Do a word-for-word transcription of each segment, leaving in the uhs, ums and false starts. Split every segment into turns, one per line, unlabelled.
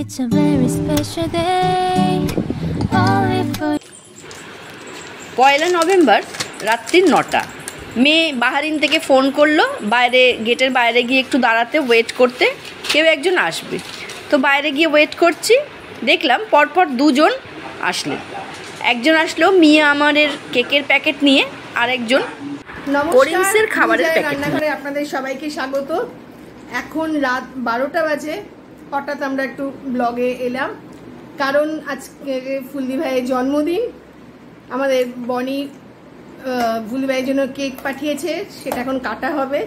পয়লা November রাত্রি নটা। মেয়ে বাহারিন থেকে ফোন করলো বাইরে, গেটের বাইরে গিয়ে একটু দাঁড়াতে, ওয়েট করতে, কেউ একজন আসবে। তো বাইরে গিয়ে ওয়েট করছি, দেখলাম পরপর দুজন আসলে। একজন আসলো মিয়া আমারের কেকের প্যাকেট নিয়ে, আর একজন করিমসের খাবারের প্যাকেট নিয়ে।
আপনাদের সবাইকে স্বাগত। এখন রাত বারোটা বাজে। হঠাৎ আমরা একটু ব্লগে এলাম, কারণ আজকে ফুলদি ভাইয়ের জন্মদিন। আমাদের বনি ফুলদি ভাইয়ের জন্য কেক পাঠিয়েছে, সেটা এখন কাটা হবে।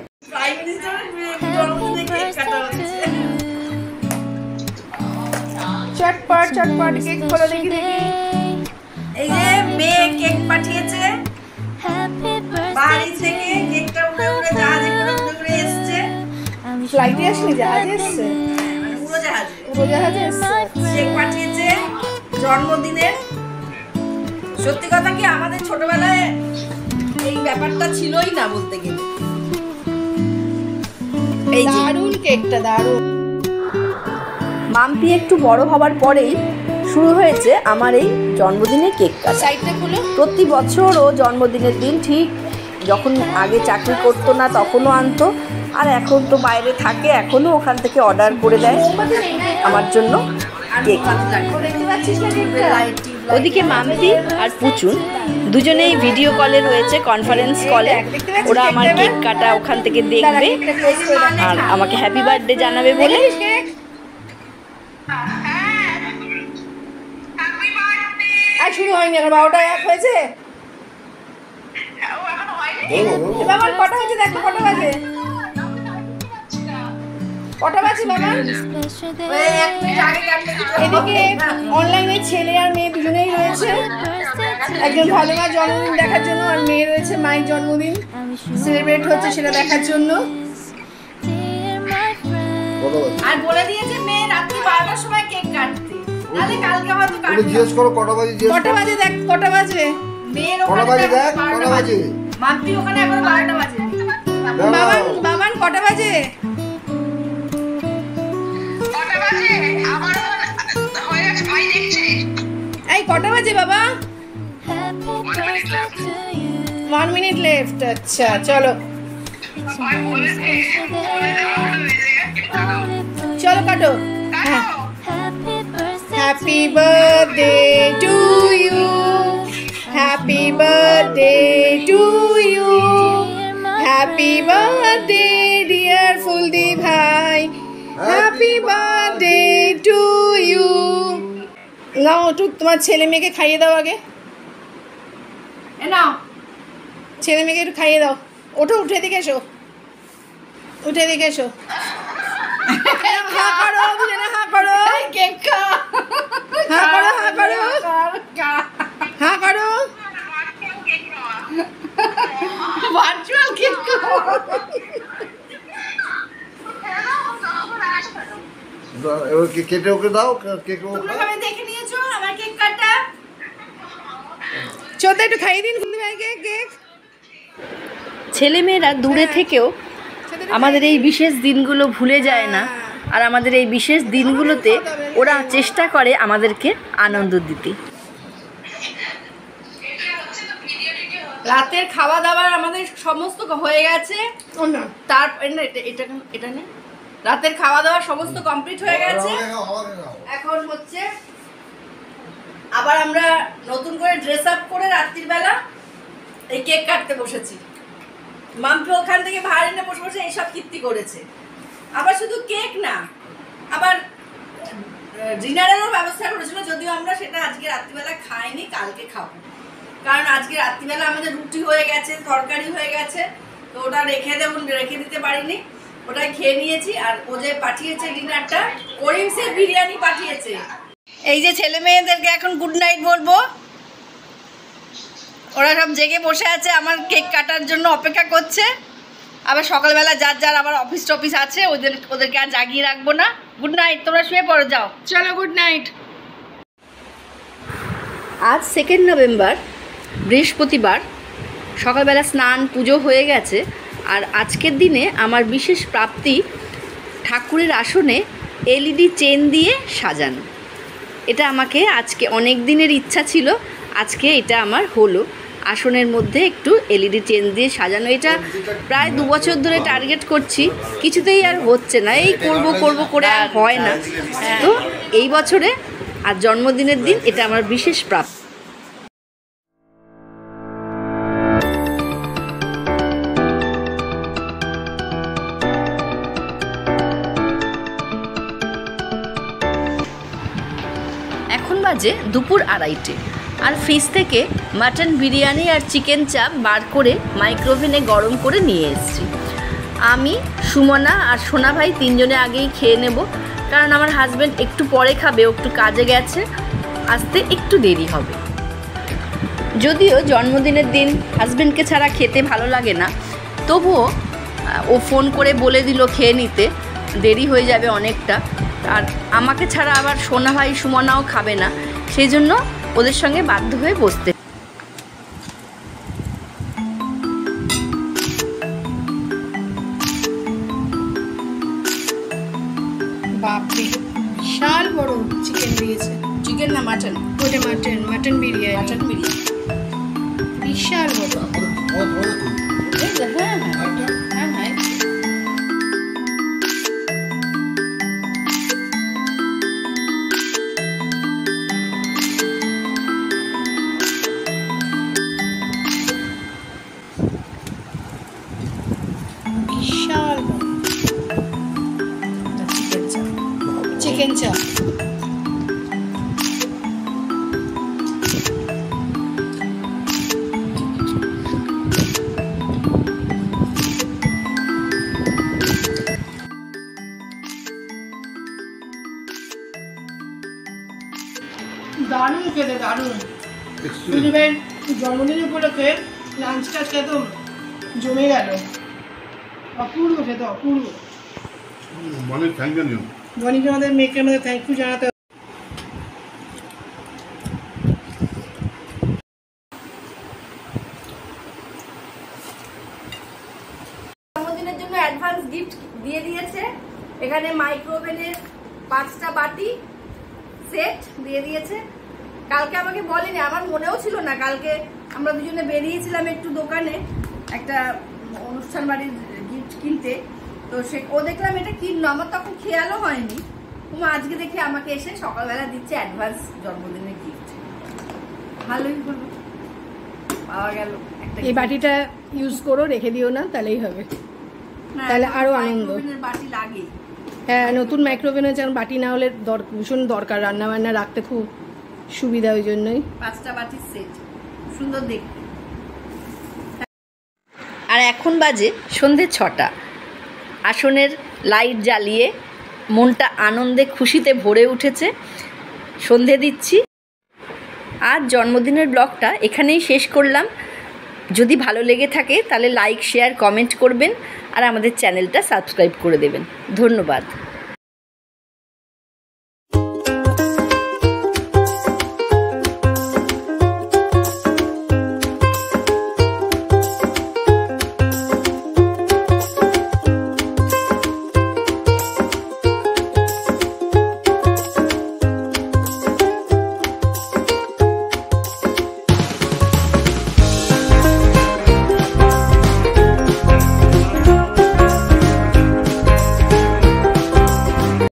চটপট চটপট কেক খোলা দেখি দেখি।
এই যে মেয়ে কেক পাঠিয়েছে বাড়ি থেকে, কেকটা উড়ে উড়ে জাহাজে করে উড়ে উড়ে এসেছে।
ফ্লাইটে আসেনি, জাহাজে এসেছে,
মানে উড়োজাহাজে
উড়োজাহাজে এসেছে।
কেক পাঠিয়েছে জন্মদিনের। সত্যি কথা কি, আমাদের ছোটবেলায় এই ব্যাপারটা ছিলই না বলতে গেলে। এই
দারুণ কেকটা, দারুণ।
মাম্পি একটু বড় হবার পরেই শুরু হয়েছে আমার এই জন্মদিনের কেক কাটা।
সাইডটা খুলো।
প্রতি বছর ও জন্মদিনের দিন ঠিক যখন আগে চাকরি করতো না তখনও আনতো, আর এখন তো বাইরে থাকে, এখনও ওখান থেকে অর্ডার করে দেয় আমার জন্য কেক। ওদিকে মাম্পি আর পুচুন দুজনেই ভিডিও কলে রয়েছে, কনফারেন্স কলে। ওরা আমার কেক কাটা ওখান থেকে দেখবে আর আমাকে হ্যাপি বার্থডে জানাবে বলে।
আর শুরু হয়নি, এখন বারোটা এক হয়েছে। বাবা কটা হয়েছে দেখো, কটা বাজে, কটা বাজে বাবা? এদিকে অনলাইনে ছেলে আর মেয়ে দুজনেই রয়েছে। একজন ভালো মা জন্মদিন দেখার জন্য, আর মেয়ে রয়েছে মায়ের জন্মদিন সেলিব্রেট হচ্ছে সেটা দেখার জন্য।
আর বলে দিয়েছে মেয়ে রাত্রি বারোটার সময় কেক কাটতে, তাহলে কালকে হয়তো কাটবে।
জিজ্ঞেস করো কটা বাজে, জিজ্ঞেস
কটা বাজে দেখ, কটা বাজে
মেয়ের
কটা বাজে দেখ, কটা বাজে
মাম্পি ওখানে এখন বারোটা বাজে।
বাবান বাবান কটা বাজে?
কটা বাজে? আমার হয়ে গেছে, ভাই দেখছে।
এই কটা বাজে বাবা? One minute left. আচ্ছা চলো
ভাই বলে দে, বলে দে,
চলো কাটো। হ্যাঁ, happy birthday to you, happy birthday to you, happy birthday dear ফুলদি ভাই, হ্যাপি বার্থডে টু ইউ। নাও একটু তোমার ছেলে মেয়েকে খাইয়ে দাও আগে।
এ নাও,
ছেলে মেয়েকে একটু খাইয়ে দাও। ওঠো, উঠে দিকে এসো, উঠে দিকে এসো। হা করো, দুজনে হা করো, কেক খা। হা করো, হা করো, হা করো। ভার্চুয়াল কেক খাও।
এবার কেটে ওকে দাও, কেক
তোমরা সবাই দেখে নিয়েছো আমার কেক কাটা।
চোদ্দ একটু খাইয়ে দিন ফুলদি ভাইকে কেক।
ছেলেমেয়েরা দূরে থেকেও আমাদের এই বিশেষ দিনগুলো ভুলে যায় না, আর আমাদের এই বিশেষ দিনগুলোতে ওরা চেষ্টা করে আমাদেরকে আনন্দ দিতে। রাতের খাওয়া দাওয়া আমাদের সমস্ত হয়ে গেছে। তার এটা এটা এটা নেই, রাতের খাওয়া দাওয়া সমস্ত কমপ্লিট হয়ে গেছে। এখন হচ্ছে আবার আমরা নতুন করে ড্রেস আপ করে রাত্রির বেলা এই কেক কাটতে বসেছি। মাম্পি ওখান থেকে ভাড়া এনে বসে বসে এইসব কীর্তি করেছে। আবার শুধু কেক না, আবার ডিনারেরও ব্যবস্থা করেছিল, যদিও আমরা সেটা আজকে রাত্রিবেলা খাইনি, কালকে খাবো। কারণ আজকে রাত্রিবেলা আমাদের রুটি হয়ে গেছে, তরকারি হয়ে গেছে, তো ওটা রেখে দেব, রেখে দিতে পারিনি, ওটাই খেয়ে নিয়েছি। আর ও যে পাঠিয়েছে ডিনারটা, করিমসের বিরিয়ানি পাঠিয়েছে। এই যে ছেলে মেয়েদেরকে এখন গুড নাইট বলবো। ওরা সব জেগে বসে আছে, আমার কেক কাটার জন্য অপেক্ষা করছে। আবার সকালবেলা যার যার আবার অফিস টফিস আছে, ওদের ওদেরকে আর জাগিয়ে রাখবো না। গুড নাইট, তোমরা শুয়ে পড়ো, যাও।
চলো গুড নাইট।
আজ সেকেন্ড নভেম্বর, বৃহস্পতিবার। সকালবেলা স্নান পুজো হয়ে গেছে, আর আজকের দিনে আমার বিশেষ প্রাপ্তি ঠাকুরের আসনে এলইডি চেন দিয়ে সাজানো। এটা আমাকে আজকে অনেক দিনের ইচ্ছা ছিল, আজকে এটা আমার হলো। আসনের মধ্যে একটু এলইডি চেন দিয়ে সাজানো। এটা প্রায় দু বছর ধরে টার্গেট করছি, কিছুতেই আর হচ্ছে না, এই করব করব করে আর হয় না। তো এই বছরে আর জন্মদিনের দিন এটা আমার বিশেষ প্রাপ্তি। এখন বাজে দুপুর আড়াইটে, আর ফ্রিজ থেকে মাটন বিরিয়ানি আর চিকেন চাপ বার করে মাইক্রোওভেনে গরম করে নিয়ে এসেছি। আমি, সুমনা আর সোনা ভাই তিনজনে আগেই খেয়ে নেব, কারণ আমার হাজব্যান্ড একটু পরে খাবে, ও একটু কাজে গেছে, আসতে একটু দেরি হবে। যদিও জন্মদিনের দিন হাজব্যান্ডকে ছাড়া খেতে ভালো লাগে না, তবুও ও ফোন করে বলে দিল খেয়ে নিতে, দেরি হয়ে যাবে অনেকটা। আর আমাকে ছাড়া আবার সোনা ভাই সুমনাও খাবে না, সেই জন্য ওদের সঙ্গে বাধ্য হয়ে বসতে।
বাপরে, বিশাল বড় চিকেন দিয়েছে।
চিকেন না মাটন?
ওটা mutton, mutton biryani.
Mutton biryani
বিশাল বড়।
হ্যাঁ হ্যাঁ হ্যাঁ।
বিশাল চিকেন চাপ। দারুণ খেতে, দারুণ। সুদীপের জন্মদিন উপলক্ষে লাঞ্চটা খেতে জমে গেল, অপূর্ব খেতে, অপূর্ব।
মানে থ্যাংক ইউ।
বনিকে আমাদের মেয়েকে আমাদের থ্যাংক ইউ জানাতে।
জন্মদিনের জন্য অ্যাডভান্স গিফট দিয়ে দিয়েছে। এখানে মাইক্রোওভেনের পাঁচটা বাটি সেট দিয়ে দিয়েছে। কালকে আমাকে বলেনি, আমার মনেও ছিল না। কালকে আমরা দুজনে বেরিয়েছিলাম একটু দোকানে একটা অনুষ্ঠান বাড়ির গিফট কিনতে, তো সে ও দেখলাম এটা কিনলো, আমার তখন খেয়ালও হয়নি। তুমি আজকে দেখি আমাকে এসে সকালবেলা দিচ্ছে অ্যাডভান্স জন্মদিনের গিফট। ভালোই হলো, পাওয়া গেল একটা।
এই বাটিটা ইউজ করো, রেখে দিও না, তাহলেই হবে, তাহলে আরো আনন্দ।
বাটি লাগে।
হ্যাঁ, নতুন মাইক্রোওভেন আছে, বাটি না হলে ভীষণ দরকার, রান্না বান্না রাখতে খুব সুবিধা, ওই জন্যই।
পাঁচটা বাটির সেট, সুন্দর দেখতে। আর এখন বাজে সন্ধে ছটা। আসনের লাইট জ্বালিয়ে মনটা আনন্দে খুশিতে ভরে উঠেছে। সন্ধে দিচ্ছি। আর জন্মদিনের ব্লগটা এখানেই শেষ করলাম। যদি ভালো লেগে থাকে তাহলে লাইক, শেয়ার, কমেন্ট করবেন আর আমাদের চ্যানেলটা সাবস্ক্রাইব করে দেবেন। ধন্যবাদ।